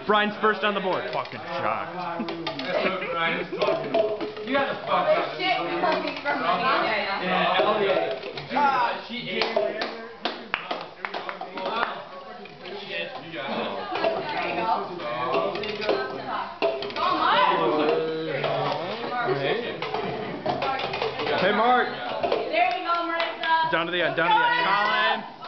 Brian's first on the board. Fucking shocked. That's what Brian was talking about. You got the fuck up. Shit coming from me. Yeah, Elliot. She ate. Shit, you got it. There you go. Hey, Mark. There you go, Marissa. Down to the end. Down to the end. Colin.